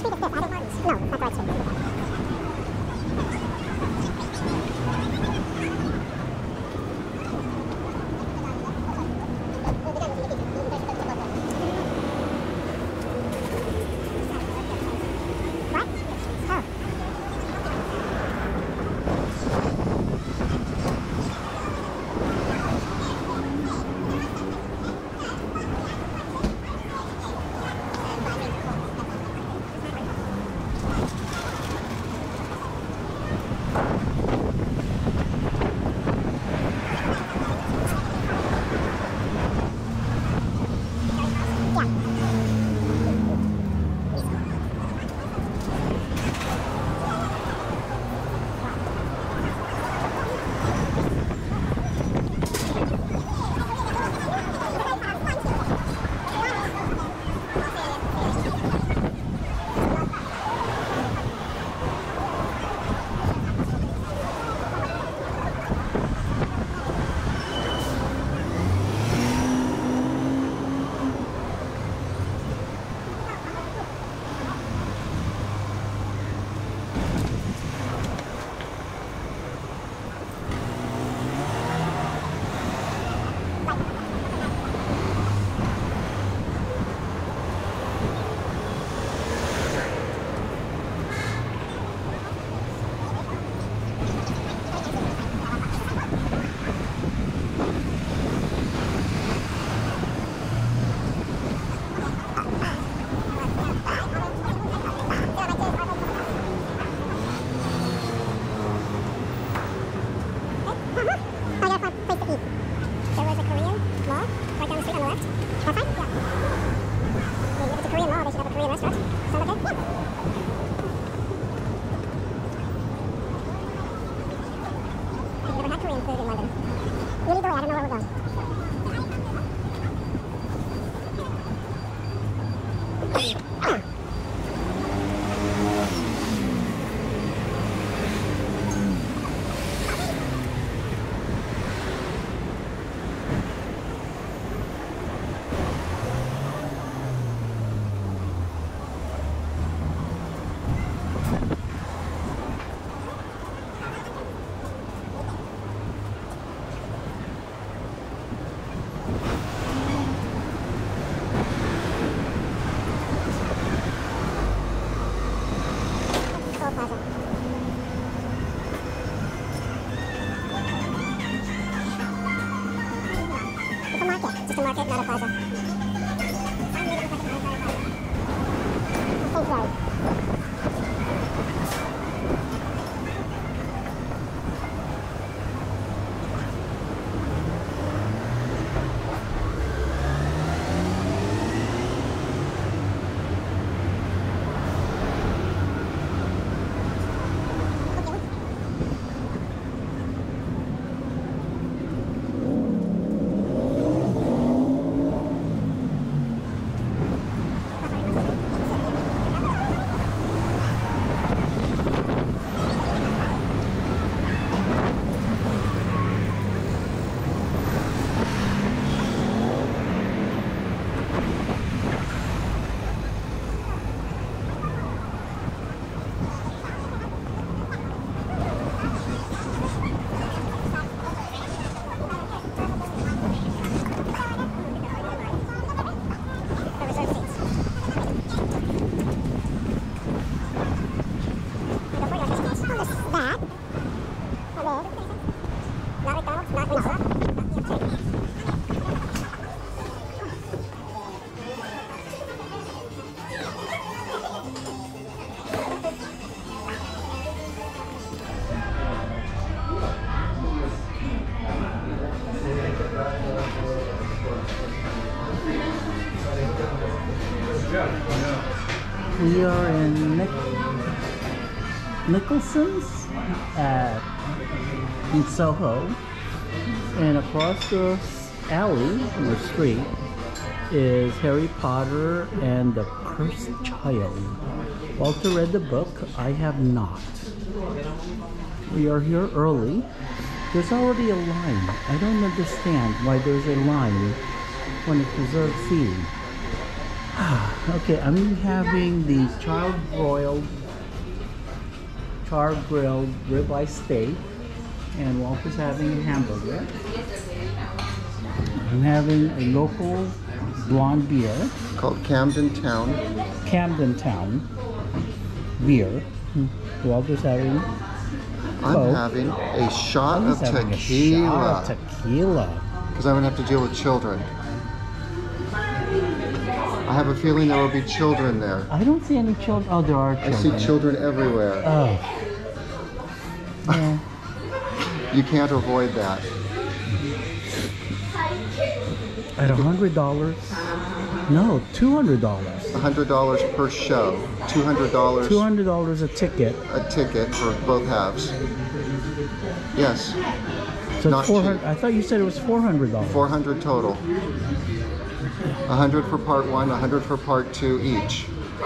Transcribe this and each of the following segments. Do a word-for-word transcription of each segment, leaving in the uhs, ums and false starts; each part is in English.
street is this? I don't know. No, it's not the right street. We are in Nic Nicholson's at in Soho, and across the alley in the street is Harry Potter and the Cursed Child. Walter read the book. I have not. We are here early. There's already a line. I don't understand why there's a line when it's reserved seating. Okay, I'm having the char broiled, char grilled ribeye steak, and Walter's having a hamburger. I'm having a local blonde beer Called Camden Town. Camden Town beer. Walter's having I'm Coke. having a shot He's of having a tequila. shot of tequila. Because I'm going to have to deal with children. I have a feeling there will be children there. I don't see any children. Oh, there are I children. see children everywhere. Oh. Yeah. You can't avoid that. At a hundred dollars? No, two hundred dollars. one hundred dollars per show. two hundred dollars Two hundred dollars a ticket. a ticket for both halves. Yes. So Not it's four hundred. cheap. I thought you said it was four hundred dollars. four hundred total. one hundred for part one, one hundred for part two each.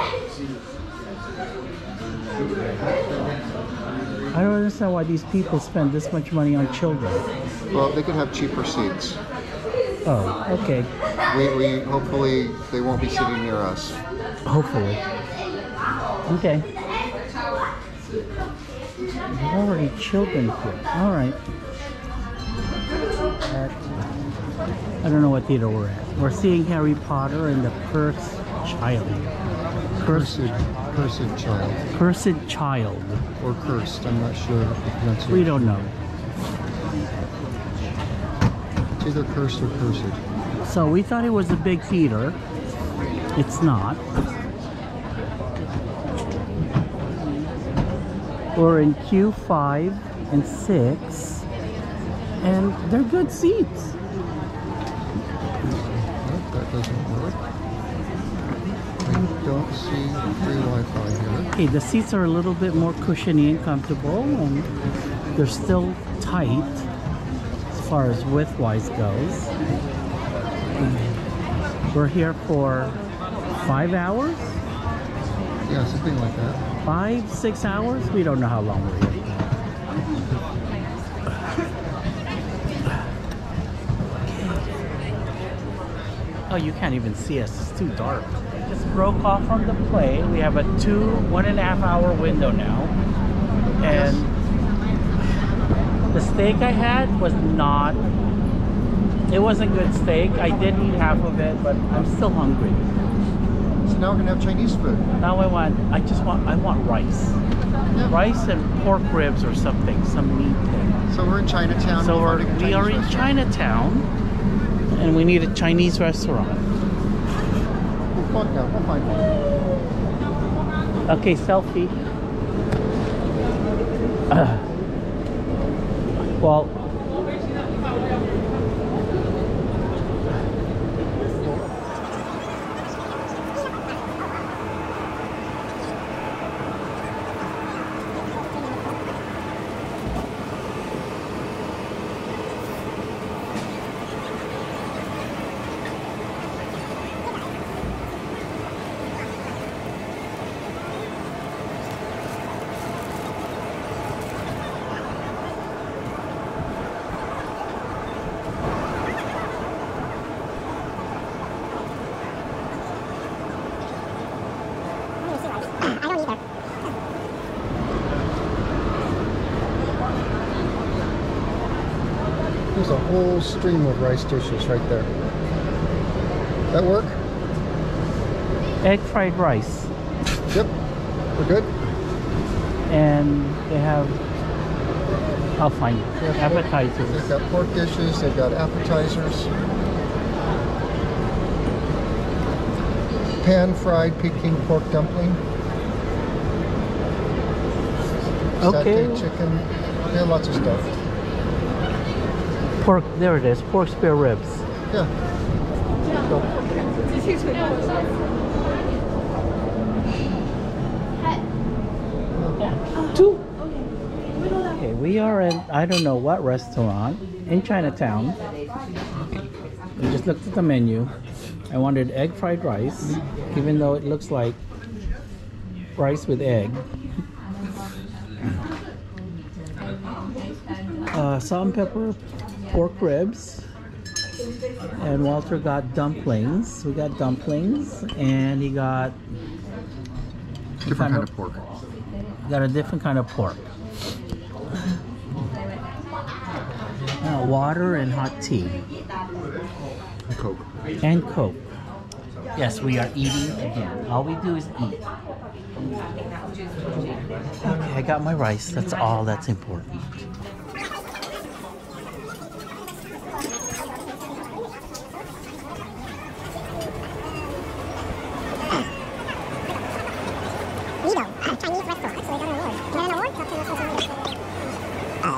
I don't understand why these people spend this much money on children. Well, they could have cheaper seats. Oh, okay. We, we hopefully they won't be sitting near us. Hopefully. Okay. There's already children here. All right. At, I don't know what theater we're at. We're seeing Harry Potter and the Cursed Child. Cursed, Cursed child. Cursed Child. Or cursed, I'm not sure of the pronunciation. We don't know. It's either cursed or cursed. So we thought it was a big theater. It's not. We're in Q five and six, and they're good seats. Nope, that doesn't work. I don't see free Wi-Fi here. Okay, the seats are a little bit more cushiony and comfortable, and they're still tight as far as width-wise goes. We're here for five hours? Yeah, something like that. Five, six hours? We don't know how long we're here. Oh, you can't even see us. It's too dark. Just broke off from the play. We have a two, one and a half hour window now. And the steak I had was not, it wasn't good steak. I did eat half of it, but I'm still hungry. So now we're gonna have Chinese food. Now I want, I just want, I want rice. Yeah. Rice and pork ribs or something, some meat thing. So we're in Chinatown. So We're we're, finding a we are Chinese in restaurant. Chinatown, and we need a Chinese restaurant. We'll find out. We'll find one. Okay, selfie. Uh, well, There's a whole stream of rice dishes right there. That work? egg fried rice. Yep. We're good? And they have, I'll find it, They've appetizers. got pork dishes, they've got appetizers. Pan-fried Peking pork dumpling. Okay. Satay chicken. Yeah, lots of stuff. Pork, there it is, pork spare ribs. Yeah. Two. Okay, we are in, I don't know what restaurant in Chinatown. We just looked at the menu. I wanted egg fried rice, even though it looks like rice with egg. Uh, salt and pepper pork ribs, And Walter got dumplings. We got dumplings, and he got Different kind of pork. got a different kind of pork. Uh, water and hot tea. Coke. And Coke. Yes, we are eating again. All we do is eat. Okay, I got my rice. That's all that's important. Lido, a Chinese restaurant. Actually, got an award. You got an award? Talk to us on social media. Uh,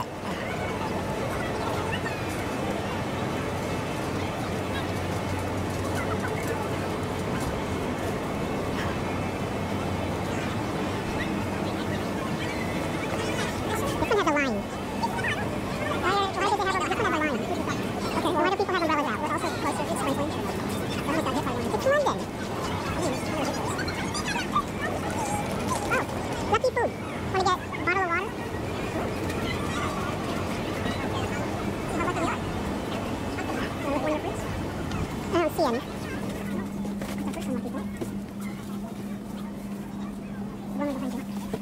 This one has a line. Why, are, why does it have a, this one has a line? Okay, well, why do people have umbrellas out? We're also closer to sprinkling. Someone got hit by one. It's London. Oh, lucky food. Want to get a bottle of water? See how lucky you are. Want to look one of your fruits? I don't see any. What's the first one, lucky food? The one behind you.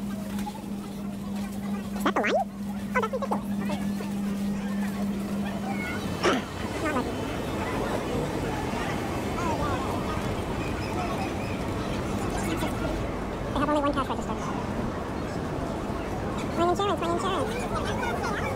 Is that the line? Oh, that's ridiculous. Okay. Not lucky. They have only one cash register. My insurance, my insurance.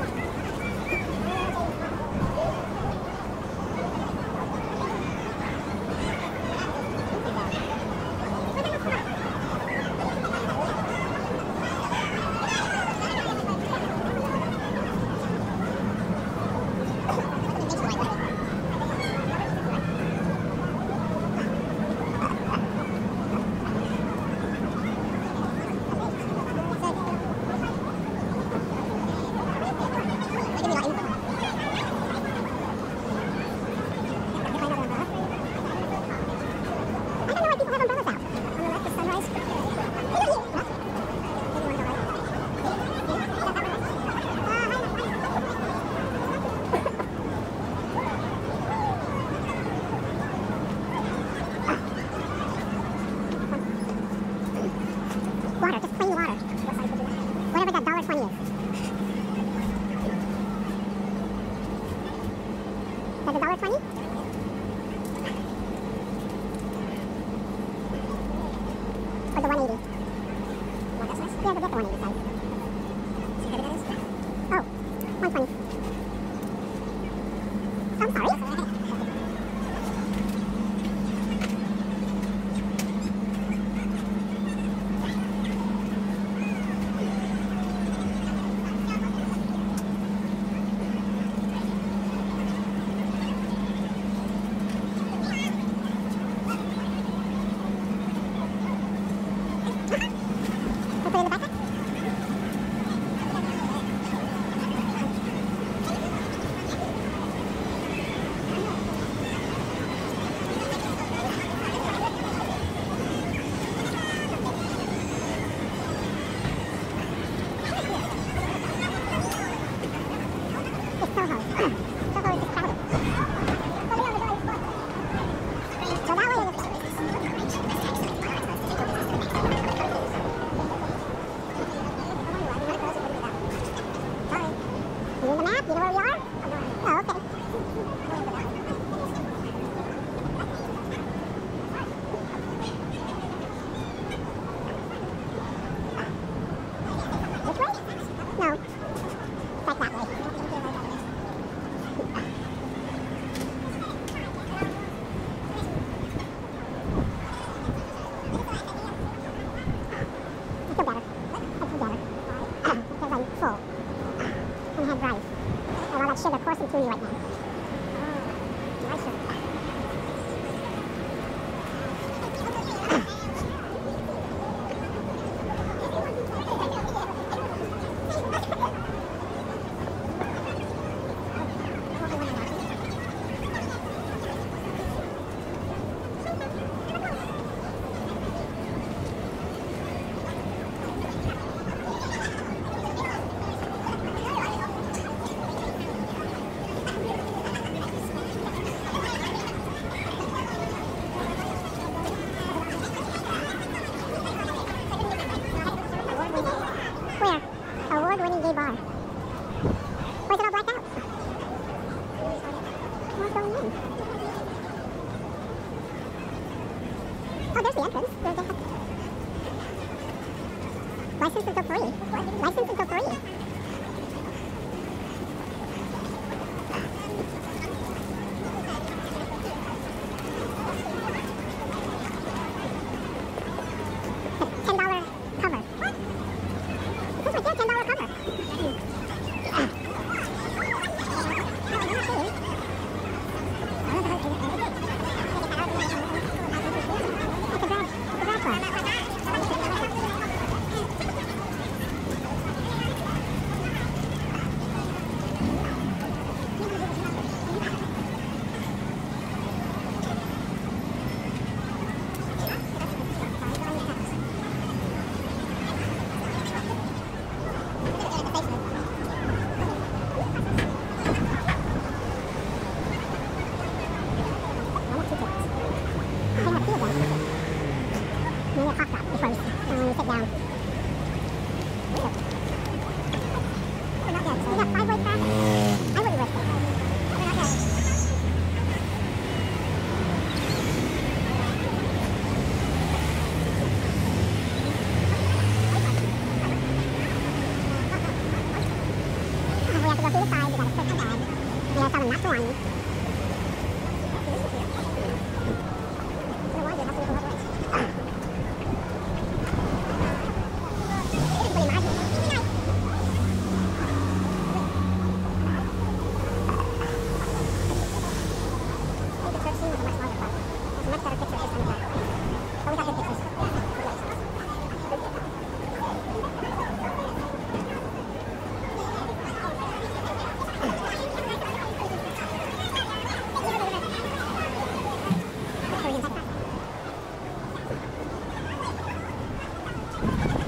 Water, just plain water. Whatever that dollar twenty is. That's a dollar twenty? Or the one eighty? Want this one? Yeah, we'll get the one eighty size. See how heavy that is? Oh, one twenty. I'm sorry. We'll put it in the backpack. It's Soho. Soho is just crowded. So that way is... You need the map? You know where we are? Oh, okay. Which way? No. Like that way. I feel better. I feel better. Because I'm full. And had rice. And all that sugar coursing through me right now. Oh, nice sugar. License until three. License until three. ten dollar cover. This is my ten dollar cover. Maybe a cough drop before you, uh, you sit down. We're not good. We got five way traffic. I wouldn't risk it. We're not good. We have to go through the side. We gotta search my bag. We gotta tell them not to warn me. You